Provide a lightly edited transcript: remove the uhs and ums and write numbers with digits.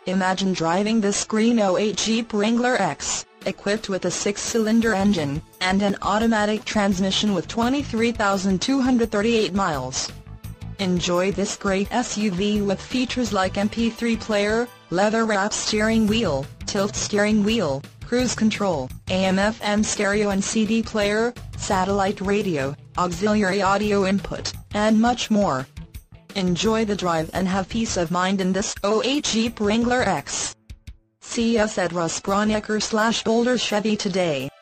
Imagine driving this green '08 Jeep Wrangler X, equipped with a 6-cylinder engine, and an automatic transmission with 23,238 miles. Enjoy this great SUV with features like MP3 player, leather-wrapped steering wheel, tilt steering wheel, cruise control, AM/FM stereo and CD player, satellite radio, auxiliary audio input, and much more. Enjoy the drive and have peace of mind in this '08 Jeep Wrangler X. See us at Russ Braunecker / Boulder Chevy today.